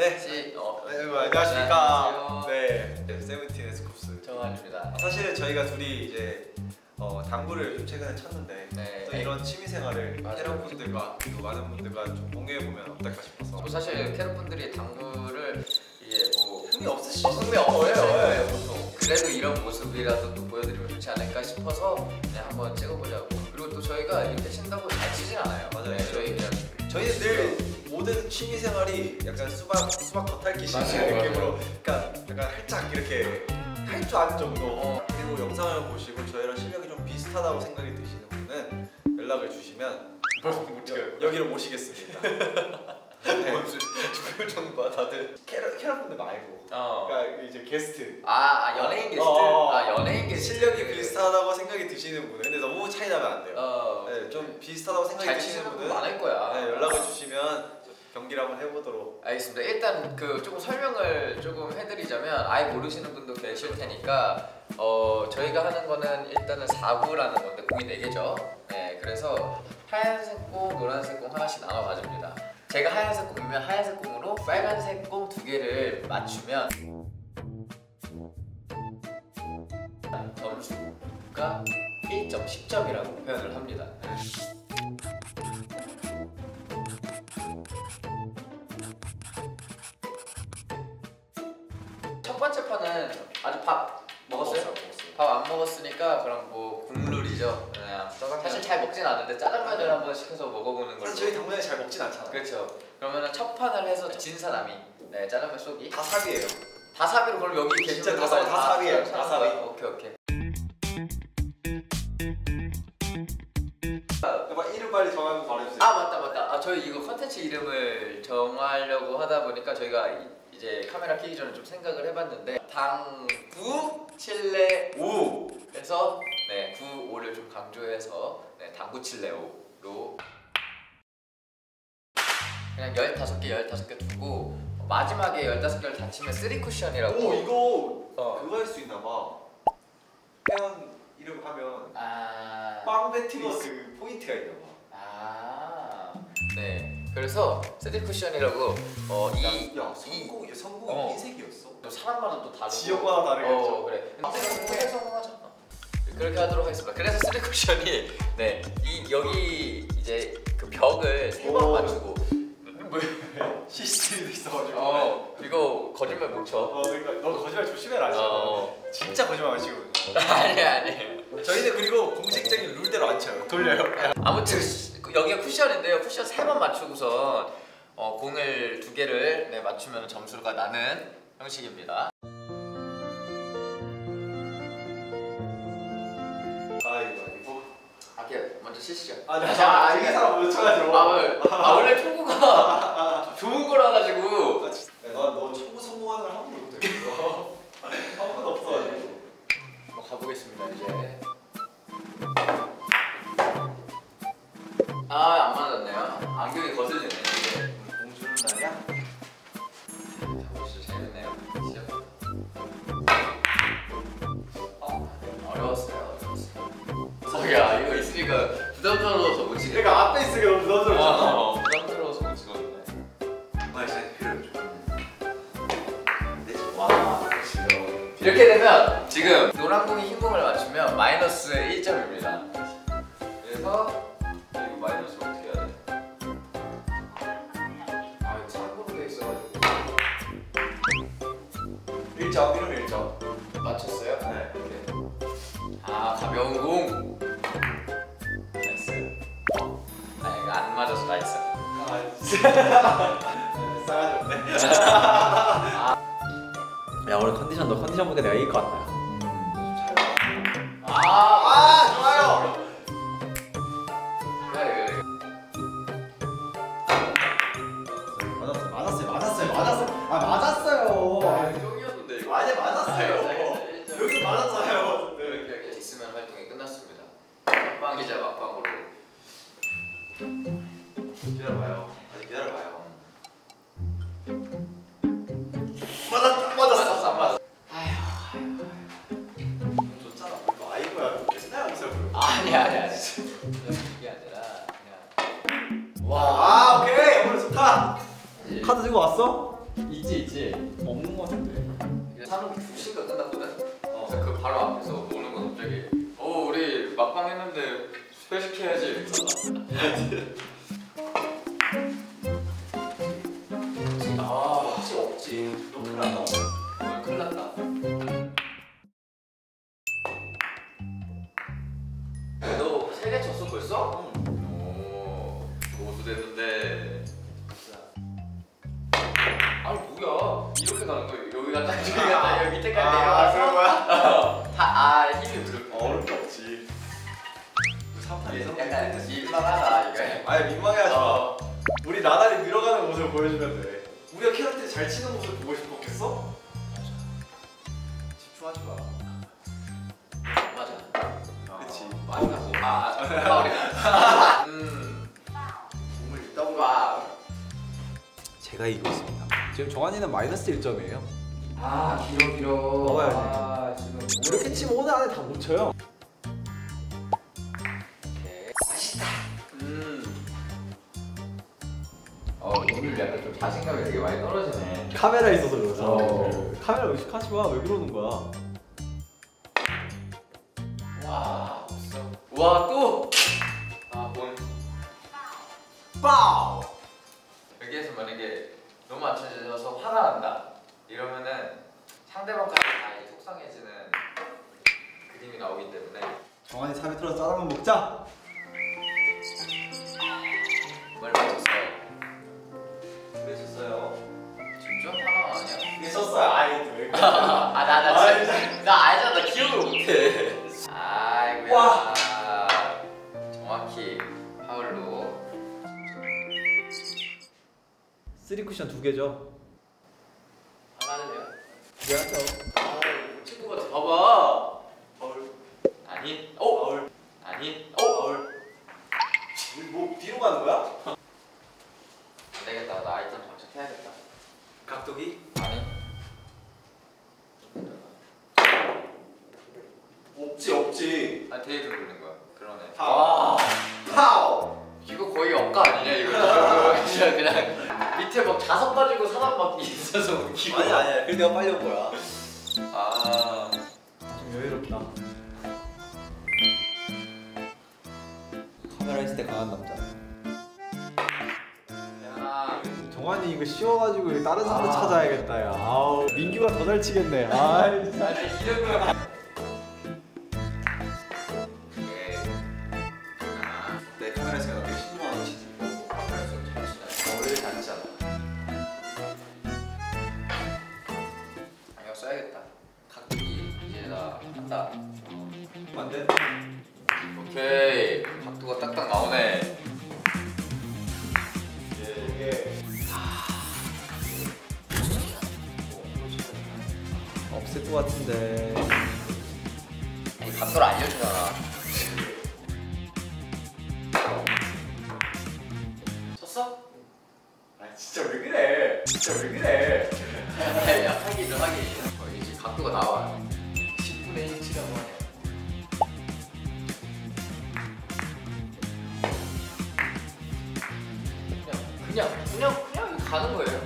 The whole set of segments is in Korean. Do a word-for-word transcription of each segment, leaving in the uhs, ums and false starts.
네. 시, 어, 네, 안녕하십니까. 네, 네, 세븐틴의 스쿱스 정한입니다. 사실은 저희가 둘이 이제 어, 당구를 좀 최근에 쳤는데 네. 또 이런 취미 생활을 맞아요. 캐럿 분들과 또 많은 분들과 좀 공유해 보면 어떨까 싶어서. 뭐 사실 캐럿 분들이 당구를 이게 뭐 흥미 없으시죠? 어, 흥미 없어요. 보통. 그래도 이런 모습이라도 또 보여드리면 좋지 않을까 싶어서 그냥 한번 찍어보자고. 그리고 또 저희가 이렇게 친다고 잘 치진 않아요. 맞아요. 네, 저희 그냥 저희는 늘 모든 취미 생활이 약간 수박 수박 겉핥기식 느낌으로, 그러니까 약간 살짝 이렇게 할 줄 아는 정도. 어. 그리고 영상을 보시고 저희랑 실력이 좀 비슷하다고 생각이 드시는 분은 연락을 주시면 여, 여기로 모시겠습니다. 네. 표정 봐 다들 캐럿 캐럿 분들 말고. 어. 그러니까 이제 게스트. 아, 아 연예인 게스트. 어. 아 연예인 게스트. 실력이 비슷하다고 생각이 드시는 분은, 근데 너무 차이 나면 안 돼요. 어. 네, 좀 비슷하다고 생각이 잘 드시는 치시는 분 분은 많을 거야. 네, 연락을 주시면 경기를 한번 해보도록. 알겠습니다. 일단 그 조금 설명을 조금 해드리자면 아예 모르시는 분도 계실 테니까 어 저희가 하는 거는 일단은 사구라는 건데 공이 네 개죠. 네, 그래서 하얀색 공, 노란색 공 하나씩 나눠 가집니다. 제가 하얀색 공이면 하얀색 공으로 빨간색 공 두 개를 맞추면 점수가 일 점, 십 점이라고 표현을 합니다. 첫 번째 판은 아직 밥 먹었어요? 먹었어요. 밥 안 먹었으니까 그럼 뭐 국룰이죠. 그냥 사실 잘 먹진 않는데 짜장면을 한번 시켜서 먹어보는 걸로. 사실 저희 당면에 잘 먹진 않잖아요. 그렇죠. 그러면은 첫 판을 해서 진 사람이 네 짜장면 쏘기. 다 삽이에요. 다 사비로 그럼 여기 계신 진짜 분들 다 삽- 다 삽이에요. 다 삽이. 오케이 오케이. 막 이름 빨리 정하고 말해주세요. 아 맞다 맞다. 아 저희 이거 컨텐츠 이름을 정하려고 하다 보니까 저희가 이, 이제 카메라 켜기 전에 좀 생각을 해봤는데 당구 칠레 오 해서 네 구, 오를 좀 강조해서 네 당구 칠레 오로 그냥 열다섯 개 열다섯 개 두고 마지막에 열다섯 개를 다 치면 쓰리 쿠션이라고. 오 이거 어. 그거 할 수 있나 봐. 회원 이름 하면 아... 빵 배팅어 그 포인트가 있나 봐. 아... 네 그래서 쓰리 쿠션이라고 어, 이... 야 성공이 성공이 어. 흰색이었어. 또 사람마다 또 다르고 지역마다 다르겠죠. 어, 그래. 성공해 성공하자. 그렇게 하도록 하겠습니다. 그래서 쓰리 쿠션이 네 이 여기 이제 그 벽을 세 번 오. 맞추고 씨씨티비도 있어가지고. 어 이거 거짓말 못 쳐. 어 그러니까 너 거짓말 조심해라. 진짜. 어. 진짜 거짓말 안 치고. 아니 아니. 저희는 그리고 공식적인 룰대로 안 쳐요. 돌려요. 아무튼 여기가 쿠션인데요. 쿠션 세 번 맞추고선 어, 공을 두 개를 네, 맞추면 점수가 나는 형식입니다. 아이고 아이고. 아, 그냥 먼저 치시죠. 아, 나 아, 이게 사람 못 쳐가지고. 아, 원- 아 원래 초구가 좋은 거라 가지고. 나너 청구 성공하는 걸 한 번도 못 했어. 한 번도 없어가지고. 뭐 가보겠습니다 이제. 아 안 맞았네요. 안경이 거슬리네 이게. 공 주는 날이야? 자보시죠. 재밌네요. 시작. 어 어려웠어요. 어려웠어요. 야 이거 있으니까 부담스러워서 못 치겠네. 그러니까 앞에 있으니까 너무 부담스럽잖아. 어, 부담스러워서 못 치겠네. 아 진짜 필요해 줘. 와 지금. 이렇게 되면 지금 노란 공이 흰 공을 맞추면 마이너스 일 점입니다. 그래서 이거 마이너스 어떻게 해야 돼? 아 이거 참고로 돼 있어가지고 일 점 이러면 일 점. 맞췄어요? 네. 이렇게. 아 가벼운 공. 나이스. 어? 아 이거 안 맞아서 나이스. 아 진짜. 싸가지네. 야 오늘 컨디션 너 컨디션 보니까 내가 이길 것 같다. 아, 아 좋아요. 그래 그래. 맞았어요 맞았어요 맞았어요 맞았어요. 아 맞았어요. 쫑이었는데 이거. 아니 맞았어요. 아, 여기 맞았어요. 이렇게 이렇게 있으면 활동이 끝났습니다. 막방이자 막방으로. 기다려봐요. 아직 기다려봐요. 맞았다 맞았어. 안 맞았어. 좋잖아. 이거 아이고야. 맨날 하면서 보여. 아니 아니 아니. 그게 아니라 그냥. 아 오케이 오늘 좋다. 카드 들고 왔어? 있지 있지. 없는 거 같은데. 산업 두 시가 끝났거든. 어. 그래서 그 바로 앞에서 오는 거 갑자기. 어 우리 막방 했는데 회식해야지. 아 혹시 없지. 너 큰일 났다. 오늘 큰일 났다. 너 세 개 쳤어 벌써? 응. 오 고수 됐는데. 아니 뭐야? 이렇게 가는 거야? 여기 갔다 저기 갔다 여기 밑에까지 아, 내려와서. 그런 거야? 다아 힘이 부족해. 어려울 게 없지. 약간 민망하다 이거. 아니 민망해하지 마. 어. 우리 나날이 늘어가는 모습을 보여주면 돼. 우리가 캐럿들이 잘 치는 모습 보고 싶었겠어? 집중하지 마. 맞아. 그치. 많이 가고. 아, 아, 음. 몸을 있다고 와. 제가 이기고 있습니다. 지금 정한이는 마이너스 일 점이에요. 아, 길어 길어. 먹어야지. 아, 지금 이렇게 치면 오늘 안에 다 못 쳐요. 오케이. 맛있다. 음. 어, 오늘 약간 좀 자신감이 되게 많이 떨어지네. 카메라 있어서 그러죠. 어. 카메라 의식하지 마. 왜 그러는 거야? 와, 없어. 와, 또. 아, 본. 빠우! 여기에서 만약에 너무 안 쳐져서 화가 난다. 이러면은 상대방까지 다 이제 속상해지는 그림이 나오기 때문에. 정한이 삽입 틀어서 짜장면 먹자. 뭘 맞췄어요? 왜 졌어요? 진짜 화가 아니야? 왜 졌어요? 아이 왜 그래? 아, 나, 나, 아이, 진짜, 나 알잖아. 나 기억을 못해. 아이고야. 와. 정확히 파울로. 쓰리 쿠션 두 개죠. 하나는요? 미안하죠. 아, 친구 같아. 봐봐. 파울. 아니. 어? 파울. 아니. 어? 파울. 우리 뭐 뒤로 가는 거야? 안 되겠다. 나 아이템 장착해야겠다. 각도기? 아니. 없지 없지. 아, 데이트 돌리는 거야. 그러네. 아. 파우. 이거 거의 억까 아니냐 이거? 이거 진짜 그냥 밑에 막 자석 가지고 사람 막 있어서 웃기고. 아니 아니야. 그래 내가 빨리 온 거야. 아. 좀 여유롭다. 카메라 있을 때 강한 남자. 야. 정한이 이거 쉬워가지고 이거 다른 사람도 아. 찾아야겠다 야. 아우 민규가 더 잘 치겠네. 아이 진짜. 아니 이 정도면. 오케이. 하나. 내 카메라 생각 되게 신중한 거 치지. 좀 잘 치네. 원래 잘 치잖아. 안경 써야겠다. 각도기 이제 나 한다. 안 돼? 오케이. 각도가 딱딱 나오네. 이게 없을 것 같은데. 이 각도를 알려주잖아. 쳤어? 아 진짜 왜 그래? 진짜 왜 그래? 야, 하기는 하기. 어, 이제 각도가 나와. 십분의 일치라고 하네. 그냥, 그냥, 그냥, 그냥 가는 거예요.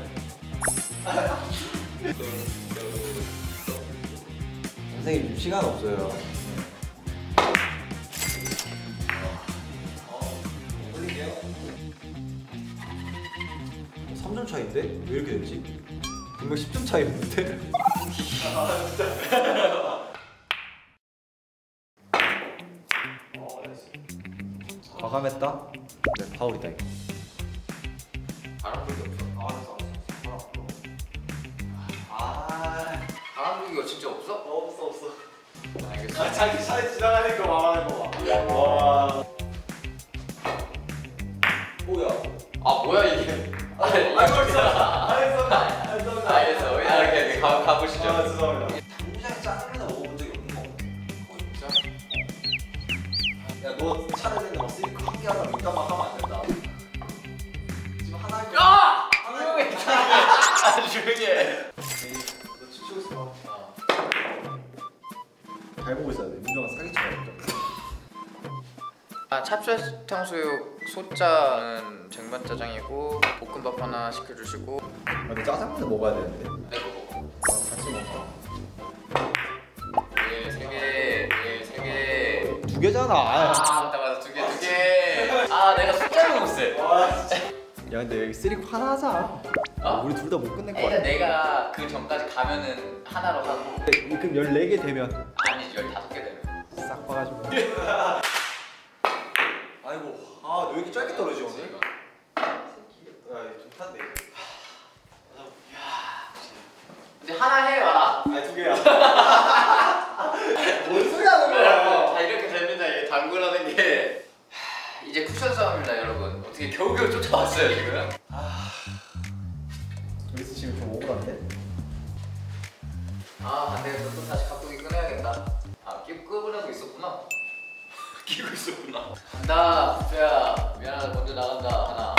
선생님 시간 없어요. 올릴게요. 삼 점 차인데? 왜 이렇게 됐지? 분명 십 점 차이였는데? 아 진짜. 과감했다? 네, 파울이다 이거. 바람 불기 없어. 아 알았어 알았어. 아 바람 불기가 진짜 없어? 없어 없어. 알겠어. 아, 자기 차에 지나가는 거 말하는 거 봐. 와. 뭐야? 아, 뭐야 이게? 아 벌써. 알겠어. 알겠어. 이렇게 가, 가보시죠. 아 죄송합니다. 당장 짜장면 먹어본 적이 없는 거 같아. 어, 진짜? 야너 차례는 막 쓰리코 한개 하나 민감만 하면 안 된다. 지금 하나 할게. 야! 조용히 해. 아, 조용히 해. 너 춤추고 있어. 어. 잘 보고 있어야 돼. 민경아 사기쳐야 돼. 아, 찹쌀 탕수육 소짜는 쟁반짜장이고 볶음밥 하나 시켜주시고. 아, 근데 짜장면을 먹어야 되는데. 내가 먹어. 아, 같이 먹어. 예, 세 개, 예, 세 개. 두 개잖아. 아, 맞다, 맞다. 두 개, 두 개. 아, 내가 숫자를 못 세. 야, 근데 여기 쓰리코 하나 하자. 어? 우리 둘 다 못 끝낼 거야. 일단 내가 그 전까지 가면은 하나로 하고. 그럼 열네 개 되면 아니지, 열다섯 개 되면. 싹 봐가지고. 아이고, 아, 너 왜 이렇게 짧게 떨어지 오늘? 야, 좀 탔네. 이제 하나 해와. 아니, 두 개야. 뭔 소리 하는 거야? 자, 이렇게 됩니다. 이 당구라는 게. 하, 이제 쿠션 싸움입니다, 여러분. 어떻게 겨우겨우 쫓아왔어요, 지금? 여기서 지금 좀 억울한데? 아, 안 되겠다. 또 다시 각도기 끊어야겠다. 아, 끼고 끄보려고 있었구나. 끼고 있었구나. 간다, 부야. 미안하다, 먼저 나간다. 하나.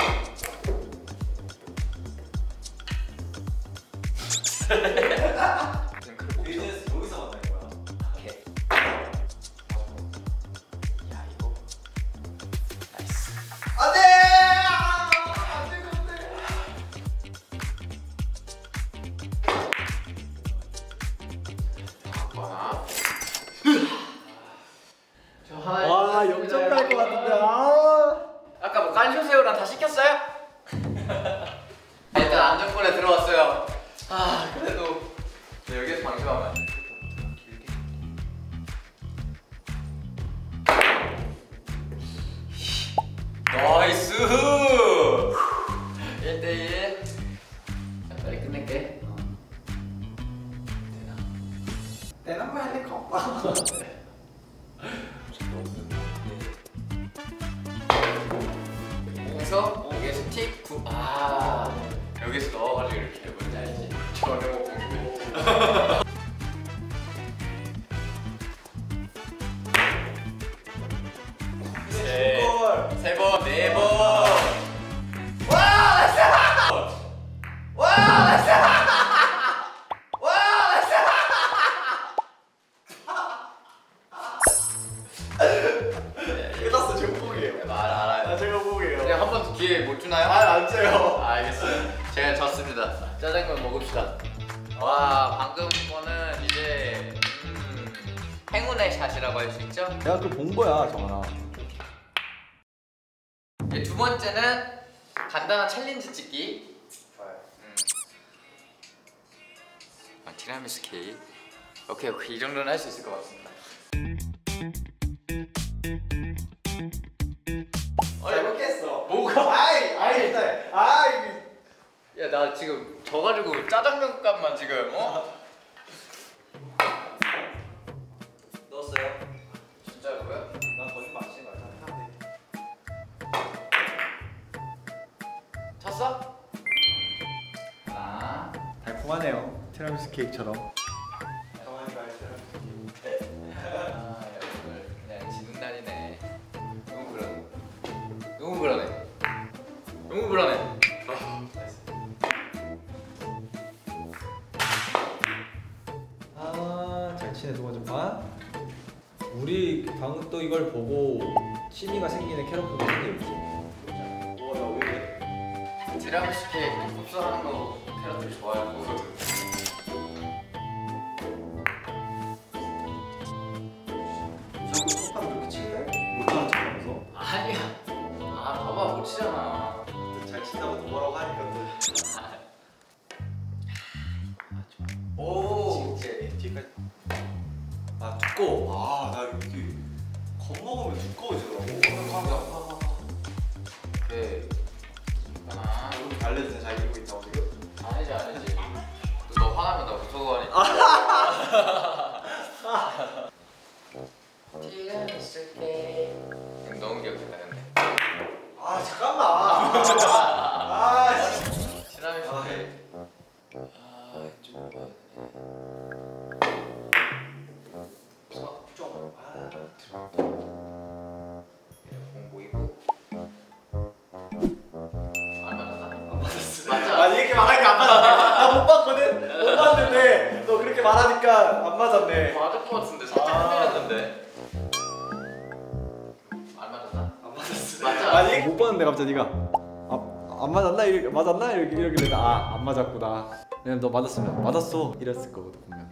비즈니스 여기서 만날 거야. 오케이. 야, 이거. 나이스. 안 돼! 안 돼, 안 돼. 하나. 저 하나. 와, 영 점 갈 것 같은데. 아. 아까 뭐 깐쇼새우랑 다 시켰어요? 일단 안전권에 들어왔어요. 아, 그래도 저 여기서 방심하면 길게. 나이스! 일 대일. 자, 빨리 끝낼게. 되나? 내가 뭐 할래 거. 여기서 여기에서 틱 구. 아, 여기서 넣어가지고 이렇게 뭔지 알지? 저는 못 보는데. 세, 세 번, 네 번. 와, 나이스! 와, 나이스! 와, 나이스! 끝났어, 지금 포기해요. 말 알아요. 아, 제가 포기해요. 그냥 한 번 더 기회 못 주나요? 아, 안 줘요. 아, 알겠어요. 제가 졌습니다. 짜장면 먹읍시다. 와, 방금 거는 이제 음, 행운의 샷이라고 할 수 있죠? 내가 그걸 본 거야, 정아. 이제 두 번째는 간단한 챌린지 찍기. 음. 아, 티라미수 케이크. 오케이, 오케이. 이 정도는 할 수 있을 것 같습니다. 잘못했어. 뭐가? 아이, 아이, 일단, 아이. 야, 나 지금 져가지고 짜장면 값만 지금 어? 넣었어요? 진짜로요? 난 거짓말 안 치는 거야. 하면 돼. 쳤어? 하나. 달콤하네요. 티라미수 케이크처럼. 가만히 가야지. 아, 여러분들 그냥 지는 날이네. 너무 불안해. 너무 불안해. 너무 불안해. 아, 잘 치네 두 번째 판. 우리 방금 또 이걸 보고 취미가 생기는 캐럿분들 생기겠지. 와, 나왜 이래? 티라미수 케이크 흡수하는 거 캐럿들이 좋아할 거거든. 자꾸 첫판 그렇게 치네? 못하는 척하면서. 아니야. 아, 봐봐 못 치잖아. 잘 친다고 또 뭐라고 하니까 또. 오. 진짜 뒤까지. 아, 두꺼워. 아, 나 이렇게 겁먹으면 두꺼워지더라고. 오케이. 하나. 이렇게 알려주세요. 잘 이기고 있다고 지금. 아니지 아니지. 또 너 화나면 나 무서워하니까. 티라미수 케이크. 너무 귀엽다 근데. 아, 잠깐만. 아, 씨. 티라미수 아, 케이크. 아, 좀. 좀. 아, 공 보이고. 안 맞았나? 안 맞았어. 맞아. 아, 이렇게 말하니까 안 맞았네. 나 못 봤거든. 못 봤는데 너 그렇게 말하니까 안 맞았네. 맞을 것 같은데 살짝 아. 흔들렸는데. 안 맞았나? 안 맞았어. 맞아. 아니 못 봤는데 갑자기 네가 아, 안 맞았나? 이렇게 맞았나? 이렇게 이렇게 되다 아안 맞았구나. 왜냐면 너 맞았으면 맞았어 이랬을 거거든 보면.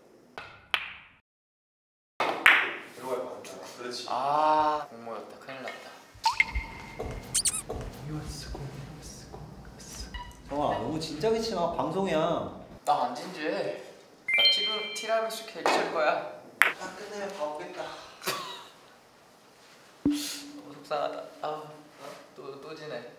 들어갈 뻔했다. 그렇지. 아 공모였다. 큰일 났다. 정아 너무 진작에 치마 방송이야. 나 안 진지해. 나 티라, 티라미수 케이크 칠 거야. 딱 끝내면 다 오겠다. 너무 속상하다. 아또 또 지네.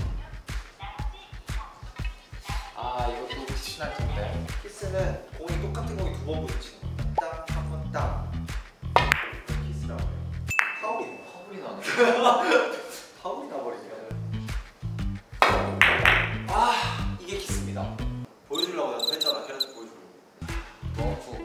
아 이거 또 신할 텐데. 키스는 공이 똑같은 공이 두 번 부딪히는 거야. 딱 한 번 딱. 키스라고 해요. 파울이네. 허물이 나네. 파울이 나버리네. 아 이게 키스입니다. 보여주려고 내가 했잖아. 캐럿 보여주려고. 너무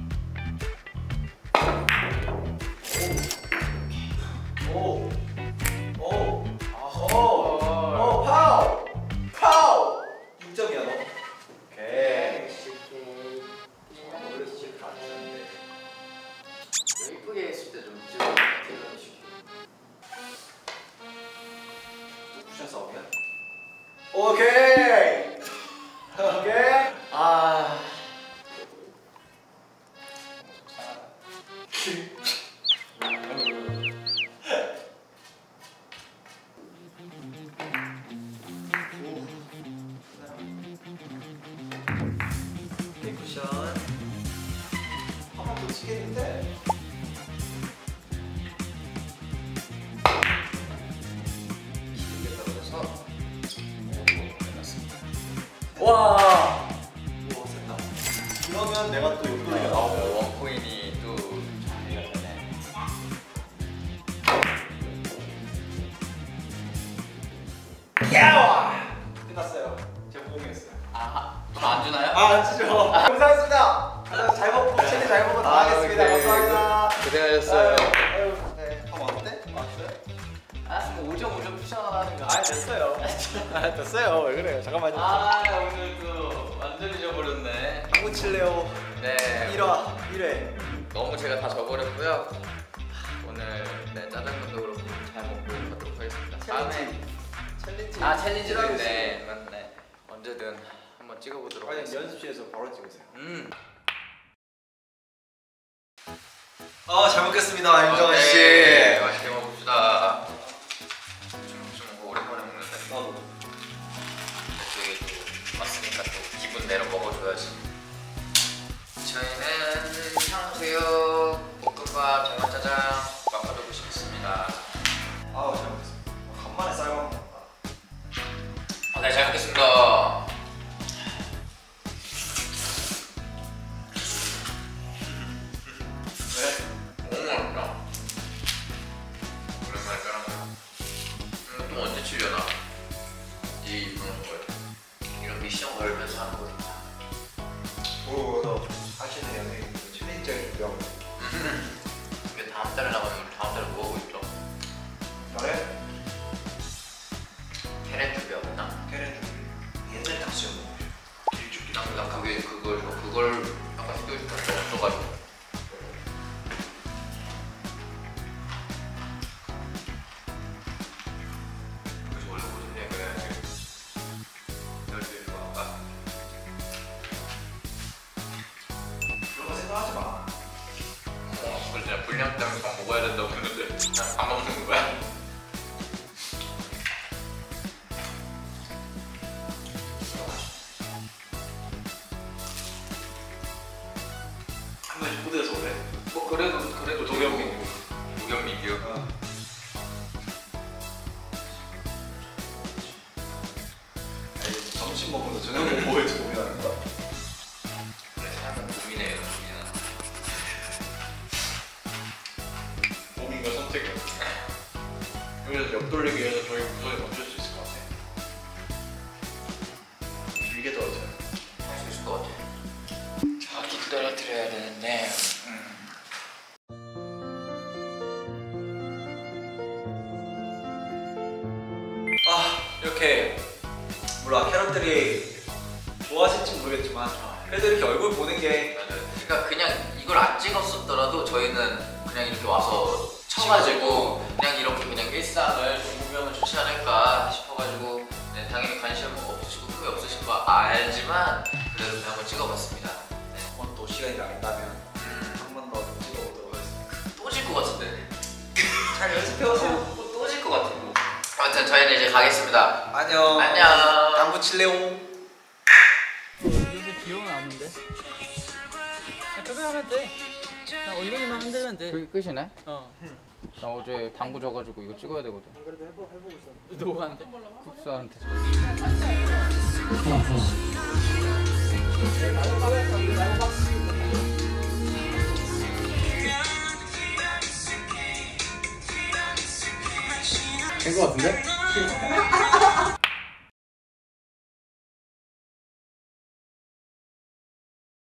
오. 오. 아, 오. 오 파울. 파울. 육 점이야 너. 오케이. 원래 진짜 다 치는데. 이쁘게 했을 때 좀 찍어. 티라미수 케이크. 또 쿠션 싸움이야? 오케이. 오케이. 아. 오케이 쿠션. 한 번 더 치겠는데. 이게 떨어져서 와. 우와 센다. 그러면 내가 또 옆돌리가 나오고. 어, 원코인이 또 정리가 되네. 야와. 끝났어요. 제가 보공했어요. 아, 안 주나요? 안 치죠. 감사합니다. 잘 먹고 체리 잘 먹고 다 하겠습니다. 감사합니다. 고생하셨어요. 아유, 네. 다 왔대? 왔어요? 아, 뭐 오 점 오 점 추천하는 거. 아 됐어요. 아 됐어요. 왜 그래요? 잠깐만요. 아, 오늘 또 완전 잊어버렸네. 한국 칠레오 네. 일 화 일 회. 너무 제가 다 져버렸고요. 오늘 네, 짜장면도 그렇고 잘 먹고 가도록 하겠습니다. 다음에 챌린지. 아 챌린지도 있네. 맞네. 언제든 한번 찍어보도록 아니 하겠습니다. 연습실에서 바로 찍으세요. 음. 아 잘 먹겠습니다 임정은 씨. 네, 맛있게 먹읍시다. 좀 먹고 오랜만에 먹는데. 나도. 저희 또 왔으니까 또 기분 내로 먹어줘야지. 저희는 탕수육, 볶음밥, 장난짜장 맛보도록 시켰습니다. 아우 잘 먹겠습니다. 간만에 쌀 먹는다. 아, 네, 잘 먹겠습니다. 왜? 너무 맛있다. 오랜만에 짜장면. 음, 또 언제 치려나? 이 방송을 이런 미션 걸면서 하는 거니까. 오, 하시는 연예인 챌린지를 준비하고. 이게 다음 달에 나가면 우리 다음 달에 뭐 하고 있죠? 그래? 캐렌 준비하구나. 캐렌 준비. 옛날 탕수육 먹고. 길쭉길. 난, 난 그게 그걸 그걸 아까 시키고 싶었는데 없어가지고. 그래서 원래 무슨 얘기를 해야지. 열심히 좋아할까? 그런 거 생각하지 마. 어, 그걸 진짜 분량 때문에 밥 먹어야 된다고 했는데 그냥 밥 먹는 거야? 한 번씩 무대에서 오래. 뭐 그래도 그래도 도겸이. 도겸 리뷰. 어. 아니, 점심 먹으면서 저녁 먹고 뭐 할지 고민하는 거야. 그래 사람은 고민해요 고민은. 고민과 선택이야. 여기서 옆 돌리기 위해서 저희 구성에 멈출 수 있을 것 같아. 길게 떨어져요. 할 수 있을 것 같아. 자기 떨어뜨려야 되는데. 아 이렇게 몰라 캐럿들이 좋아하실지 모르겠지만 그래도 이렇게 얼굴 보는 게 맞아요. 그러니까 그냥 이걸 안 찍었었더라도 저희는 그냥 이렇게 와서 쳐가지고 그냥 이렇게 그냥 일상을 좀 준비하면 좋지 않을까 싶어가지고 네, 당연히 관심 없으시고 흥미 없으신 거 알지만 그래도 그냥 한번 찍어봤습니다. 네. 한번 또 시간이 남다면 한 번 더 찍어보도록 하겠습니다. 또 질 것 같은데. 잘 연습해오세요. 또 질 것 같은데. 아무튼 저희는 이제 가겠습니다. 안녕. 안녕. 안부 칠레오. 여기 귀여운 아는데. 그거 하면 돼. 그냥 얼굴만 흔들면 돼. 그게 끝이네? 어. 나 어제 당구 져가지고 이거 찍어야 되거든. 그래도 해보 해보고 있어. 누구한테? 국수한테. 된거 같은데?